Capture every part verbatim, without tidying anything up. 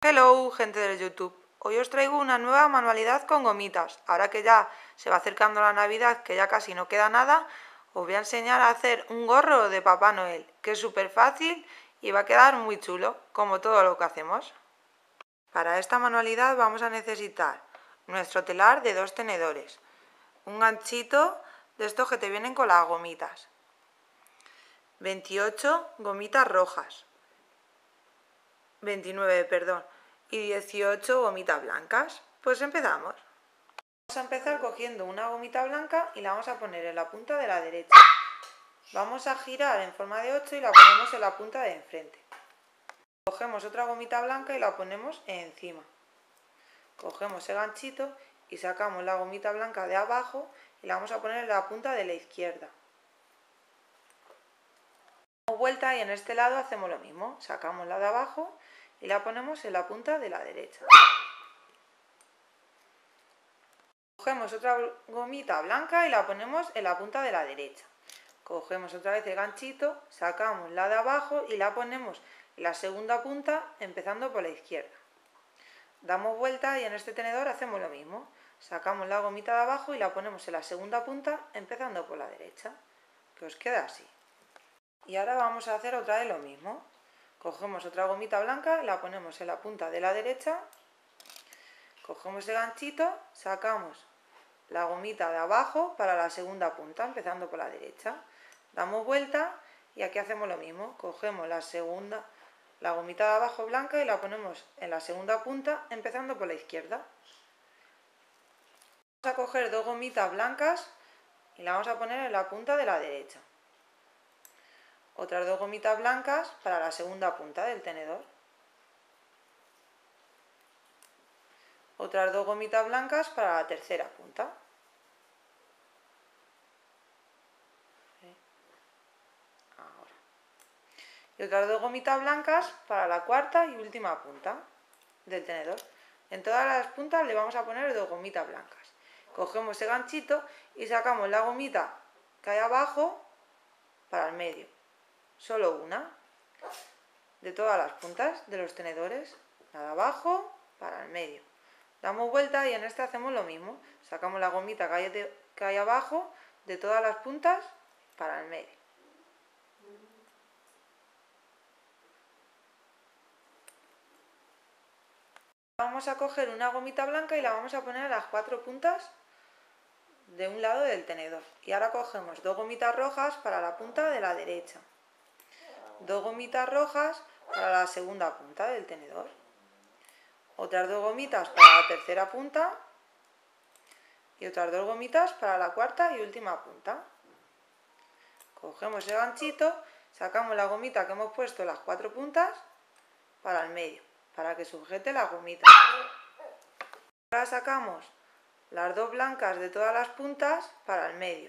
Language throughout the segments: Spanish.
Hello, gente del YouTube. Hoy os traigo una nueva manualidad con gomitas. Ahora que ya se va acercando la Navidad, que ya casi no queda nada, os voy a enseñar a hacer un gorro de Papá Noel, que es súper fácil y va a quedar muy chulo, como todo lo que hacemos. Para esta manualidad vamos a necesitar nuestro telar de dos tenedores, un ganchito de estos que te vienen con las gomitas, veintiocho gomitas rojas, veintinueve, perdón, y dieciocho gomitas blancas. Pues empezamos. Vamos a empezar cogiendo una gomita blanca y la vamos a poner en la punta de la derecha. Vamos a girar en forma de ocho y la ponemos en la punta de enfrente. Cogemos otra gomita blanca y la ponemos encima. Cogemos el ganchito y sacamos la gomita blanca de abajo y la vamos a poner en la punta de la izquierda. Damos vuelta y en este lado hacemos lo mismo. Sacamos la de abajo y la ponemos en la punta de la derecha. Cogemos otra gomita blanca y la ponemos en la punta de la derecha. Cogemos otra vez el ganchito, sacamos la de abajo y la ponemos en la segunda punta, empezando por la izquierda. Damos vuelta y en este tenedor hacemos lo mismo. Sacamos la gomita de abajo y la ponemos en la segunda punta, empezando por la derecha. Que os queda así. Y ahora vamos a hacer otra vez lo mismo. Cogemos otra gomita blanca y la ponemos en la punta de la derecha. Cogemos el ganchito, sacamos la gomita de abajo para la segunda punta, empezando por la derecha. Damos vuelta y aquí hacemos lo mismo. Cogemos la segunda, la gomita de abajo blanca y la ponemos en la segunda punta, empezando por la izquierda. Vamos a coger dos gomitas blancas y la vamos a poner en la punta de la derecha. Otras dos gomitas blancas para la segunda punta del tenedor. Otras dos gomitas blancas para la tercera punta. Ahora. Y otras dos gomitas blancas para la cuarta y última punta del tenedor. En todas las puntas le vamos a poner dos gomitas blancas. Cogemos el ganchito y sacamos la gomita que hay abajo para el medio. Solo una de todas las puntas de los tenedores. La de abajo para el medio. Damos vuelta y en este hacemos lo mismo. Sacamos la gomita que hay, de, que hay abajo de todas las puntas para el medio. Vamos a coger una gomita blanca y la vamos a poner a las cuatro puntas de un lado del tenedor. Y ahora cogemos dos gomitas rojas para la punta de la derecha. Dos gomitas rojas para la segunda punta del tenedor. Otras dos gomitas para la tercera punta. Y otras dos gomitas para la cuarta y última punta. Cogemos el ganchito, sacamos la gomita que hemos puesto en las cuatro puntas para el medio, para que sujete la gomita. Ahora sacamos las dos blancas de todas las puntas para el medio.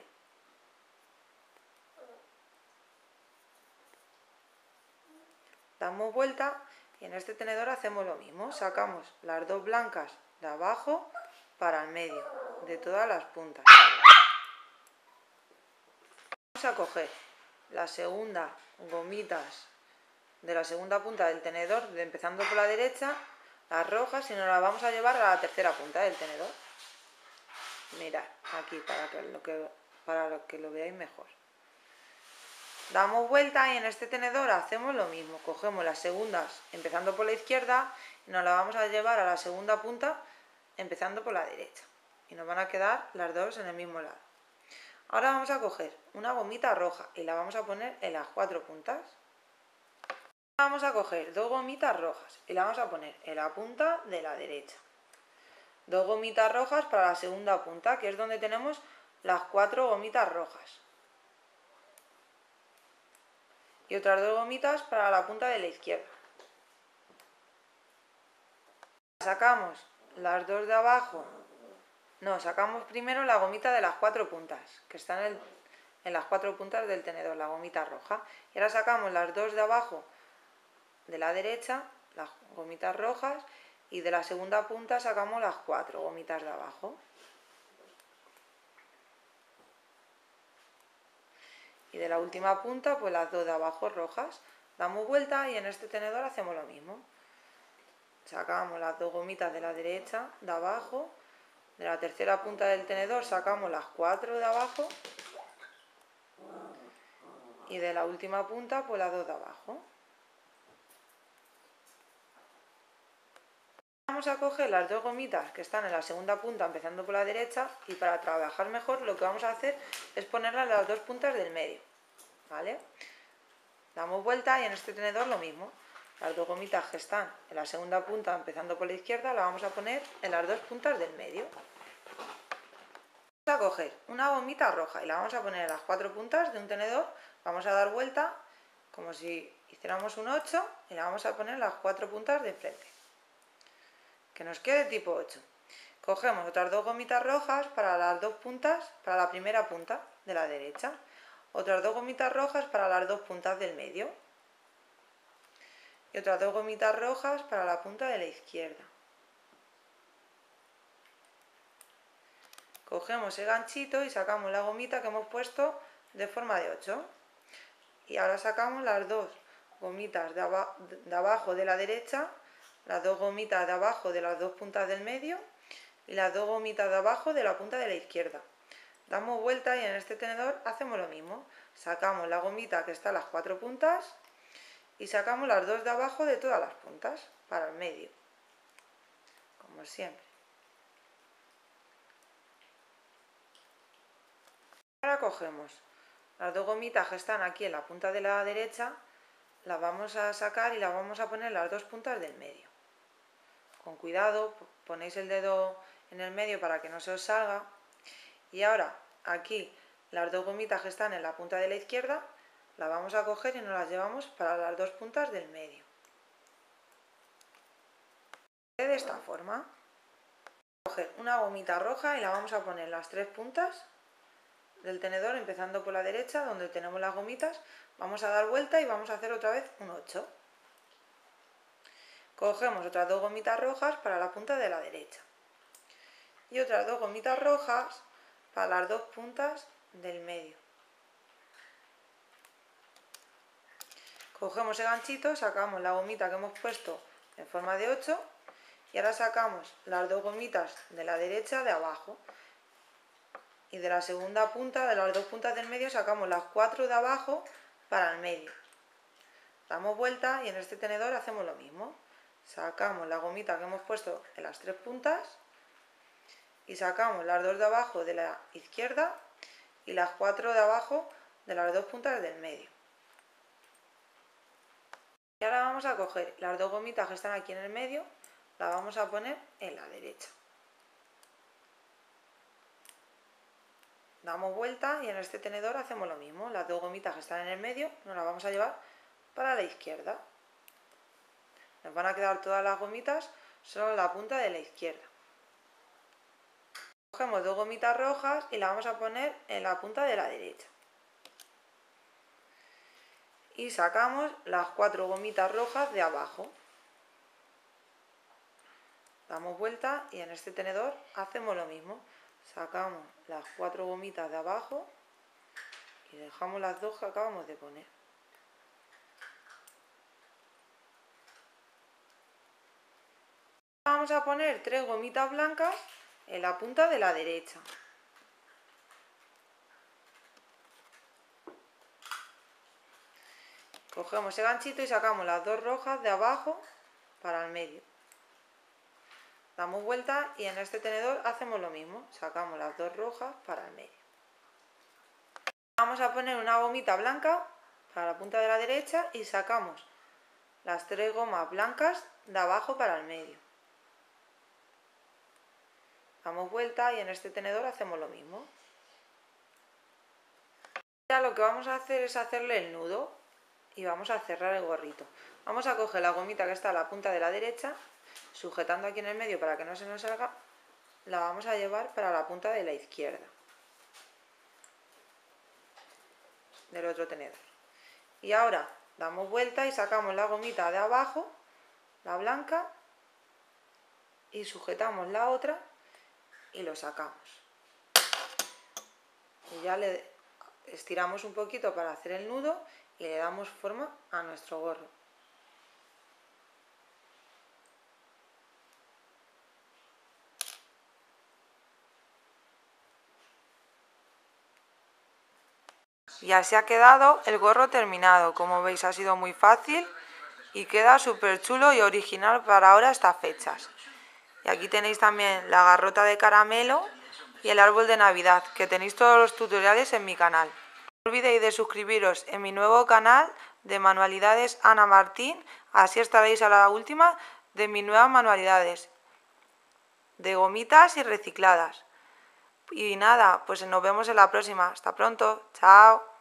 Damos vuelta y en este tenedor hacemos lo mismo. Sacamos las dos blancas de abajo para el medio, de todas las puntas. Vamos a coger la segunda gomitas de la segunda punta del tenedor, empezando por la derecha, las rojas, y nos las vamos a llevar a la tercera punta del tenedor. Mirad, aquí para que lo, que, para lo, que lo veáis mejor. Damos vuelta y en este tenedor hacemos lo mismo. Cogemos las segundas empezando por la izquierda y nos las vamos a llevar a la segunda punta empezando por la derecha. Y nos van a quedar las dos en el mismo lado. Ahora vamos a coger una gomita roja y la vamos a poner en las cuatro puntas. Vamos a coger dos gomitas rojas y la vamos a poner en la punta de la derecha. Dos gomitas rojas para la segunda punta, que es donde tenemos las cuatro gomitas rojas. Y otras dos gomitas para la punta de la izquierda. Sacamos las dos de abajo. No, sacamos primero la gomita de las cuatro puntas, que están en, el, en las cuatro puntas del tenedor, la gomita roja. Y ahora sacamos las dos de abajo de la derecha, las gomitas rojas, y de la segunda punta sacamos las cuatro gomitas de abajo. Y de la última punta, pues las dos de abajo rojas. Damos vuelta y en este tenedor hacemos lo mismo. sacamos las dos gomitas de la derecha de abajo, de la tercera punta del tenedor sacamos las cuatro de abajo y de la última punta pues las dos de abajo. Vamos a coger las dos gomitas que están en la segunda punta empezando por la derecha y para trabajar mejor lo que vamos a hacer es ponerlas en las dos puntas del medio, ¿vale? Damos vuelta y en este tenedor lo mismo. Las dos gomitas que están en la segunda punta empezando por la izquierda las vamos a poner en las dos puntas del medio. Vamos a coger una gomita roja y la vamos a poner en las cuatro puntas de un tenedor. Vamos a dar vuelta como si hiciéramos un ocho y la vamos a poner en las cuatro puntas de enfrente. Que nos quede tipo ocho. Cogemos otras dos gomitas rojas para las dos puntas, para la primera punta de la derecha. Otras dos gomitas rojas para las dos puntas del medio. Y otras dos gomitas rojas para la punta de la izquierda. Cogemos el ganchito y sacamos la gomita que hemos puesto de forma de ocho. Y ahora sacamos las dos gomitas de, aba de abajo de la derecha, las dos gomitas de abajo de las dos puntas del medio y las dos gomitas de abajo de la punta de la izquierda. Damos vuelta y en este tenedor hacemos lo mismo. Sacamos la gomita que está en las cuatro puntas y sacamos las dos de abajo de todas las puntas para el medio, como siempre. Ahora cogemos las dos gomitas que están aquí en la punta de la derecha, las vamos a sacar y las vamos a poner en las dos puntas del medio. Con cuidado, ponéis el dedo en el medio para que no se os salga. Y ahora aquí las dos gomitas que están en la punta de la izquierda las vamos a coger y nos las llevamos para las dos puntas del medio. De esta forma, coger una gomita roja y la vamos a poner en las tres puntas del tenedor empezando por la derecha donde tenemos las gomitas. Vamos a dar vuelta y vamos a hacer otra vez un ocho. Cogemos otras dos gomitas rojas para la punta de la derecha y otras dos gomitas rojas para las dos puntas del medio. Cogemos el ganchito, sacamos la gomita que hemos puesto en forma de ocho y ahora sacamos las dos gomitas de la derecha de abajo y de la segunda punta, de las dos puntas del medio, sacamos las cuatro de abajo para el medio. Damos vuelta y en este tenedor hacemos lo mismo. Sacamos la gomita que hemos puesto en las tres puntas y sacamos las dos de abajo de la izquierda y las cuatro de abajo de las dos puntas del medio. Y ahora vamos a coger las dos gomitas que están aquí en el medio, las vamos a poner en la derecha. Damos vuelta y en este tenedor hacemos lo mismo. Las dos gomitas que están en el medio nos las vamos a llevar para la izquierda. Nos van a quedar todas las gomitas solo en la punta de la izquierda. Cogemos dos gomitas rojas y las vamos a poner en la punta de la derecha. Y sacamos las cuatro gomitas rojas de abajo. Damos vuelta y en este tenedor hacemos lo mismo. Sacamos las cuatro gomitas de abajo y dejamos las dos que acabamos de poner. Vamos a poner tres gomitas blancas en la punta de la derecha. Cogemos el ganchito y sacamos las dos rojas de abajo para el medio. Damos vuelta y en este tenedor hacemos lo mismo. Sacamos las dos rojas para el medio. Vamos a poner una gomita blanca para la punta de la derecha y sacamos las tres gomas blancas de abajo para el medio. Damos vuelta y en este tenedor hacemos lo mismo. Ya lo que vamos a hacer es hacerle el nudo y vamos a cerrar el gorrito. Vamos a coger la gomita que está a la punta de la derecha, sujetando aquí en el medio para que no se nos salga, la vamos a llevar para la punta de la izquierda del otro tenedor. Y ahora damos vuelta y sacamos la gomita de abajo, la blanca, y sujetamos la otra y lo sacamos. Y ya le estiramos un poquito para hacer el nudo y le damos forma a nuestro gorro. Y así ha quedado el gorro terminado. Como veis, ha sido muy fácil y queda súper chulo y original para ahora estas fechas. Y aquí tenéis también la garrota de caramelo y el árbol de Navidad, que tenéis todos los tutoriales en mi canal. No olvidéis de suscribiros en mi nuevo canal de Manualidades Ana Martín, así estaréis a la última de mis nuevas manualidades de gomitas y recicladas. Y nada, pues nos vemos en la próxima. Hasta pronto. Chao.